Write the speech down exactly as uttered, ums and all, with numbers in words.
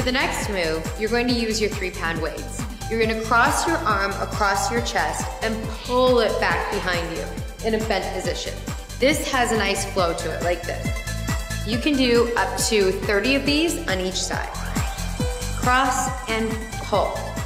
the next move, you're going to use your three pound weights. You're gonna cross your arm across your chest and pull it back behind you in a bent position. This has a nice flow to it, like this. You can do up to thirty of these on each side. Cross and pull.